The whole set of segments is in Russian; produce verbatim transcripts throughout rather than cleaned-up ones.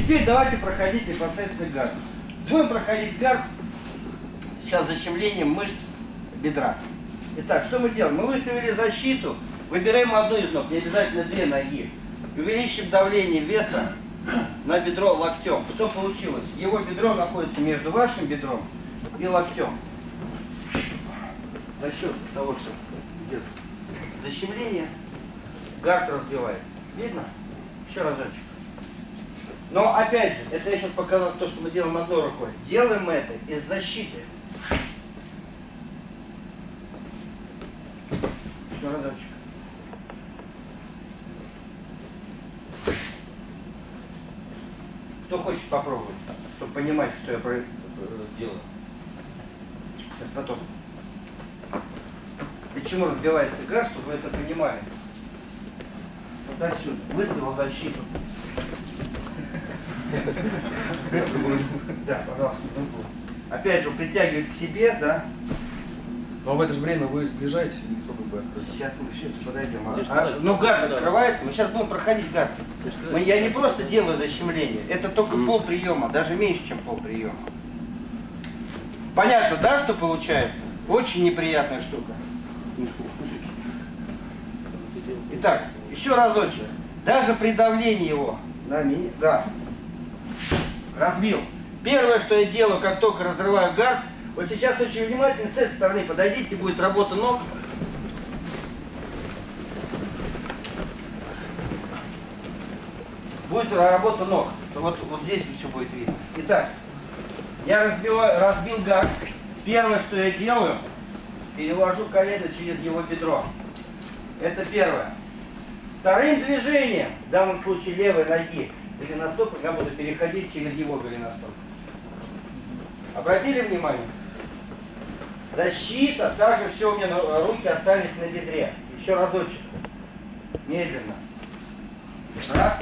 Теперь давайте проходить непосредственно гард. Будем проходить гард сейчас защемлением мышц бедра. Итак, что мы делаем? Мы выставили защиту, выбираем одну из ног, не обязательно две ноги. Увеличим давление веса на бедро локтем. Что получилось? Его бедро находится между вашим бедром и локтем. За счет того, что идет защемление, гард разбивается. Видно? Еще разочек. Но опять же, это я сейчас показал то, что мы делаем одной рукой. Делаем мы это из защиты. Еще разочек. Кто хочет попробовать, чтобы понимать, что я делаю? Сейчас потом. Почему разбивается гард, чтобы вы это понимали? Вот отсюда. Выставил защиту. Да, пожалуйста, другую. Опять же, притягивает к себе, да? Но в это же время вы сближаетесь, лицо как бы открыто. Сейчас мы все это подойдем. А, а, ну, гард открывается, мы сейчас будем проходить гард. Мы, я не просто делаю защемление, это только mm. пол приема, даже меньше, чем пол приема. Понятно, да, что получается? Очень неприятная штука. Итак, еще разочек. Даже при давлении его на меня, да, разбил. Первое, что я делаю, как только разрываю гард, вот сейчас очень внимательно с этой стороны подойдите, будет работа ног. Будет работа ног. Вот, вот здесь все будет видно. Итак, я разбиваю, разбил гард. Первое, что я делаю, перевожу колено через его бедро. Это первое. Вторым движением, в данном случае левой ноги, голеностоп, я буду переходить через его голеностоп. Обратили внимание? Защита, также все у меня, руки остались на бедре. Еще разочек. Медленно. Раз.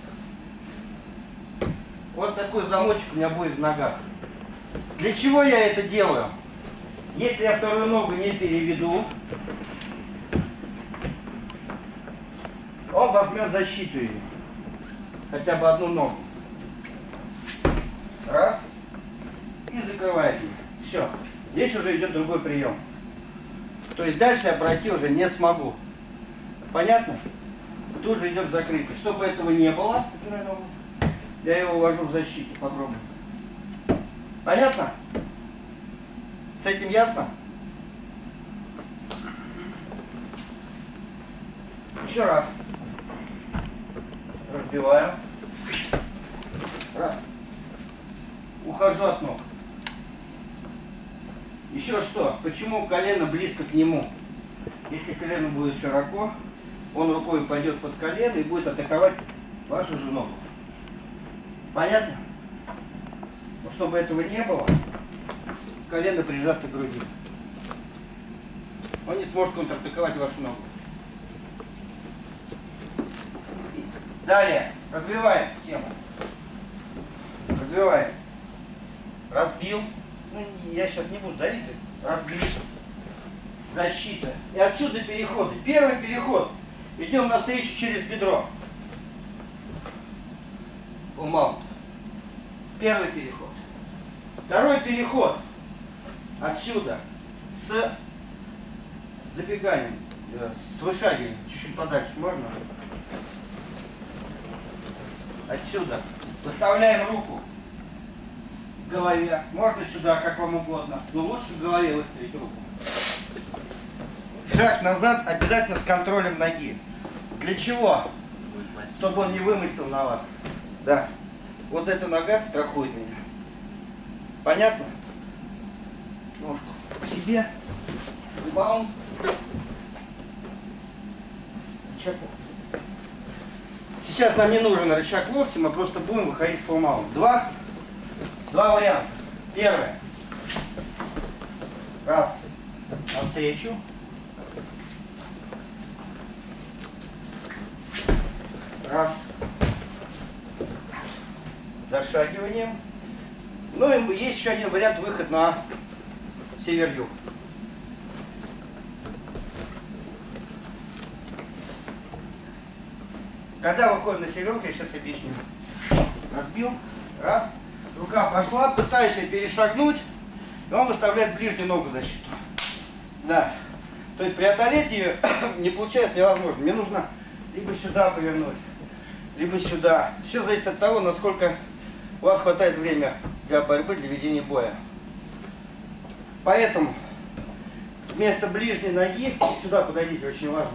Вот такой замочек у меня будет в ногах. Для чего я это делаю? Если я вторую ногу не переведу, он возьмет защиту ее. Хотя бы одну ногу. Раз. И закрывает ее. Все. Здесь уже идет другой прием. То есть дальше я пройти уже не смогу. Понятно? Тут же идет закрытие. Чтобы этого не было, я его увожу в защиту. Попробуем. Понятно? С этим ясно? Еще раз. Разбиваю. Раз. Ухожу от ног. Еще что? Почему колено близко к нему? Если колено будет широко, он рукой пойдет под колено и будет атаковать вашу же ногу. Понятно? Но чтобы этого не было, колено прижато к груди. Он не сможет контратаковать вашу ногу. Далее. Развиваем тему. Развиваем. Разбил. Ну, я сейчас не буду давить. Разбил. Защита. И отсюда переходы. Первый переход. Идем навстречу через бедро. Маунт. Первый переход. Второй переход. Отсюда. С забеганием. С вышагиванием. Чуть-чуть подальше. Можно? Отсюда. Выставляем руку к голове. Можно сюда, как вам угодно. Но лучше в голове выставить руку. Шаг назад обязательно с контролем ноги. Для чего? Чтобы он не вымостил на вас. Да. Вот эта нога страхует меня. Понятно? Ножку к себе. Маунт. Сейчас нам не нужен рычаг локтя, мы просто будем выходить в full mount. Два, два варианта. Первое. Раз. Навстречу. Раз. Зашагиванием. Ну и есть еще один вариант, выход на север-юг. Когда выходим на середку, я сейчас объясню. Разбил, раз, рука пошла, пытаюсь ее перешагнуть, и он выставляет ближнюю ногу в защиту. Да. То есть преодолеть ее не получается невозможно. Мне нужно либо сюда повернуть, либо сюда. Все зависит от того, насколько у вас хватает времени для борьбы, для ведения боя. Поэтому вместо ближней ноги, сюда подойдите, очень важно.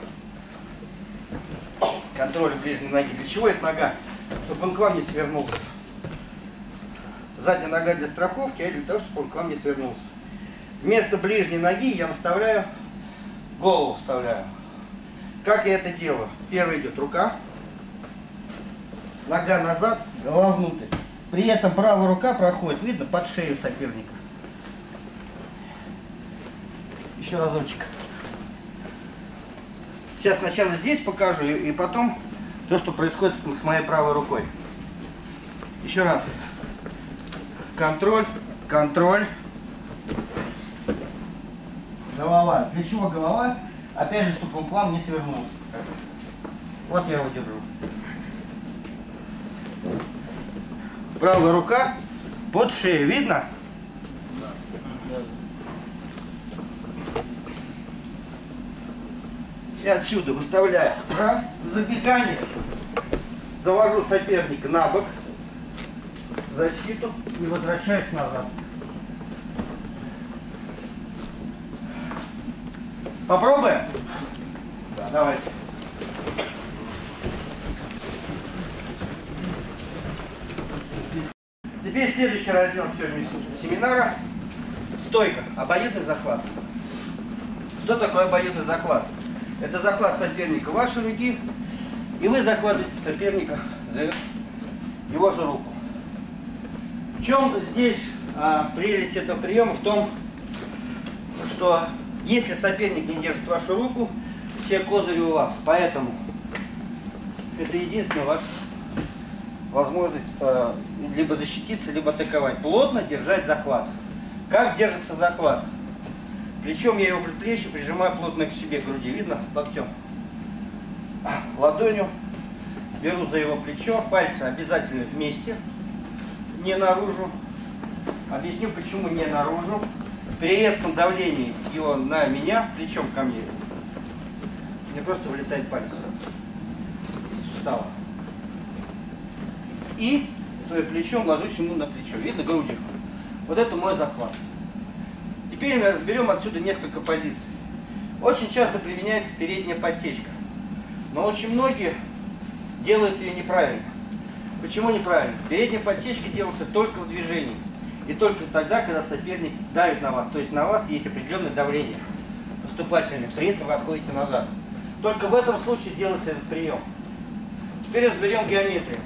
Контроль ближней ноги. Для чего эта нога? Чтобы он к вам не свернулся. Задняя нога для страховки, а для того, чтобы он к вам не свернулся. Вместо ближней ноги я вставляю, голову вставляю. Как я это делаю? Первый идет рука, нога назад, голова внутрь. При этом правая рука проходит, видно, под шею соперника. Еще разочек. Сейчас сначала здесь покажу, и потом то, что происходит с моей правой рукой. Еще раз. Контроль, контроль. Голова. Для чего голова? Опять же, чтобы он к вам не свернулся. Вот я его держу. Правая рука под шею. Видно? И отсюда выставляю. Раз. Забегание. Завожу соперника на бок. Защиту. И возвращаюсь назад. Попробуем? Да. Давайте. Теперь следующий раздел сегодняшнего семинара. Стойка. Обоюдный захват. Что такое обоюдный захват? Это захват соперника вашей руки, и вы захватываете соперника за его же руку. В чем здесь а, прелесть этого приема? В том, что если соперник не держит вашу руку, все козыри у вас. Поэтому это единственная ваша возможность э, либо защититься, либо атаковать. Плотно держать захват. Как держится захват? Плечом я его предплечье прижимаю плотно к себе, к груди. Видно? Локтем. Ладонью беру за его плечо. Пальцы обязательно вместе. Не наружу. Объясню, почему не наружу. При резком давлении его на меня, плечом ко мне, мне просто вылетает палец из сустава. И своим плечом ложусь ему на плечо. Видно, грудью. Вот это мой захват. Теперь мы разберем отсюда несколько позиций. Очень часто применяется передняя подсечка. Но очень многие делают ее неправильно. Почему неправильно? Передняя подсечка делается только в движении. И только тогда, когда соперник давит на вас. То есть на вас есть определенное давление поступательное. При этом вы отходите назад. Только в этом случае делается этот прием. Теперь разберем геометрию.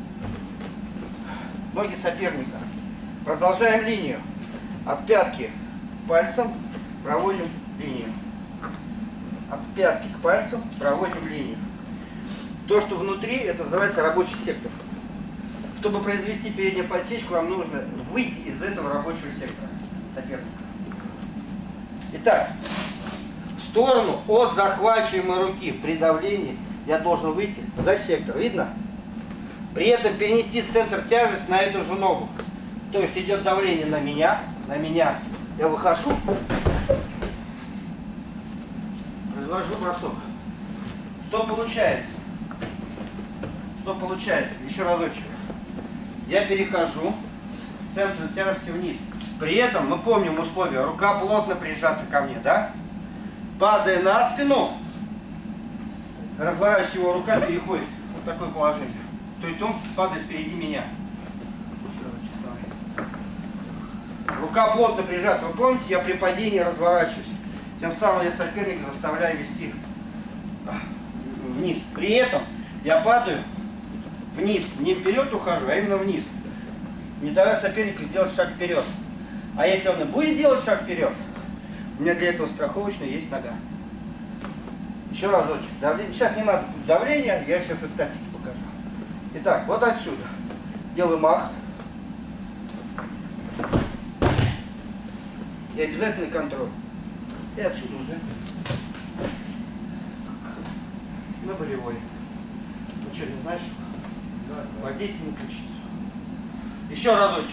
Ноги соперника. Продолжаем линию. От пятки к пальцам проводим линию. От пятки к пальцам проводим линию. То, что внутри, это называется рабочий сектор. Чтобы произвести переднюю подсечку, вам нужно выйти из этого рабочего сектора соперника. Итак, в сторону от захвачиваемой руки при давлении я должен выйти за сектор. Видно? При этом перенести центр тяжести на эту же ногу. То есть идет давление на меня, на меня. Я выхожу, произвожу бросок. Что получается? Что получается? Еще разочек. Я перехожу с центра тяжести вниз. При этом мы помним условия. Рука плотно прижата ко мне, да? Падая на спину, разворачивая его, рука переходит в такое положение. То есть он падает впереди меня. Рука плотно прижата. Вы помните, я при падении разворачиваюсь. Тем самым я соперника заставляю вести вниз. При этом я падаю вниз. Не вперед ухожу, а именно вниз. Не давая сопернику сделать шаг вперед. А если он и будет делать шаг вперед, у меня для этого страховочная есть нога. Еще разочек. Давление. Сейчас не надо давления, я сейчас из статики покажу. Итак, вот отсюда. Делаю мах. И обязательный контроль. И отсюда уже на болевой. что, не знаешь? Воздействие на ключицу. Еще разочек.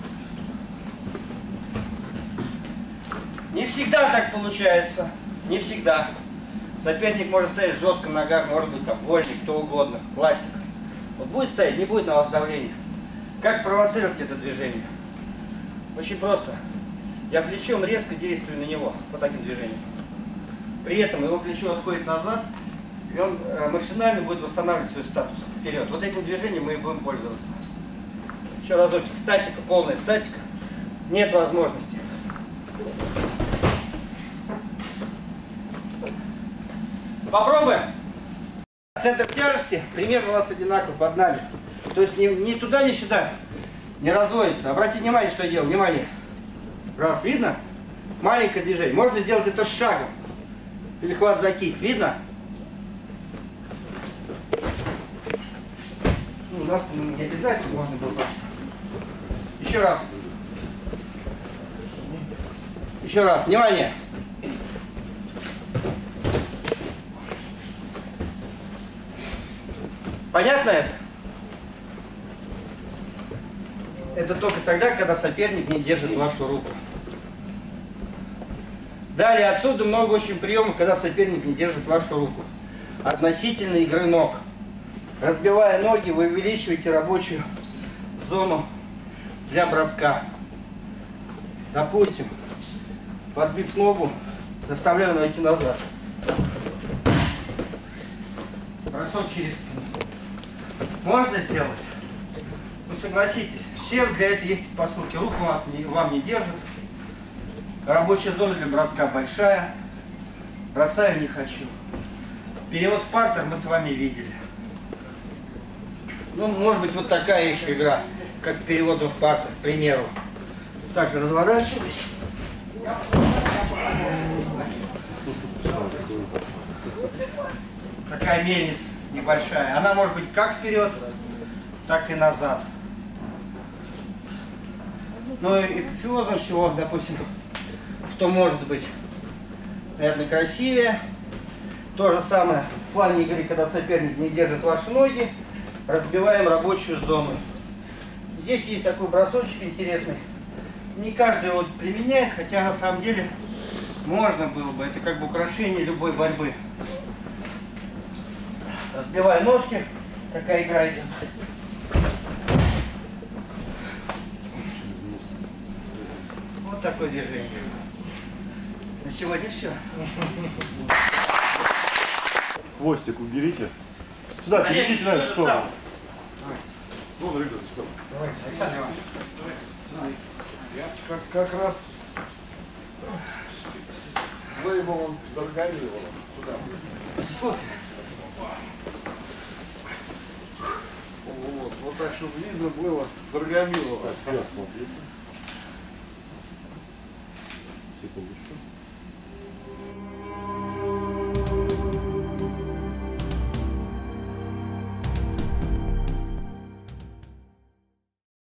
Не всегда так получается. Не всегда. Соперник может стоять жестко на ногах, может быть там вольник, кто угодно. Классик. Вот будет стоять, не будет на вас давления. Как спровоцировать это движение? Очень просто. Я плечом резко действую на него по таким движениям. При этом его плечо отходит назад, и он машинально будет восстанавливать свой статус вперед. Вот этим движением мы и будем пользоваться. Еще разочек. Статика, полная статика. Нет возможности. Попробуем. Центр тяжести примерно у нас одинаково под нами. То есть ни, ни туда, ни сюда не разводится. Обратите внимание, что я делаю. Внимание. Раз, видно? Маленькое движение. Можно сделать это шагом. Перехват за кисть. Видно? Ну, у нас не обязательно, можно было просто. Еще раз. Еще раз. Внимание. Понятно это? Это только тогда, когда соперник не держит вашу руку. Далее отсюда много очень приемов, когда соперник не держит вашу руку. Относительно игры ног. Разбивая ноги, вы увеличиваете рабочую зону для броска. Допустим, подбив ногу, заставляю найти назад. Бросок через спину. Можно сделать? Ну согласитесь, все для этого есть посылки. Руку вас не, вам не держит. Рабочая зона для броска большая. Бросаю не хочу. Перевод в партер мы с вами видели. Ну, может быть, вот такая еще игра, как с переводом в партер, к примеру. Также разворачиваюсь. Такая мельница небольшая. Она может быть как вперед, так и назад. Ну и эпифиозом всего, допустим, что может быть, наверное, красивее. То же самое в плане игры, когда соперник не держит ваши ноги, разбиваем рабочую зону. Здесь есть такой бросочек интересный. Не каждый его применяет, хотя на самом деле можно было бы. Это как бы украшение любой борьбы. Разбиваю ножки, такая игра идет. Вот такое движение. На сегодня все. Хвостик уберите. Сюда, перейдите на эту сторону. Вон рыжий спел. Давайте, Александр Иванович. Как, как раз с Лейбовым Даргамиловым. Смотри. Вот, вот так, чтобы видно было Даргамилова. Секундочку.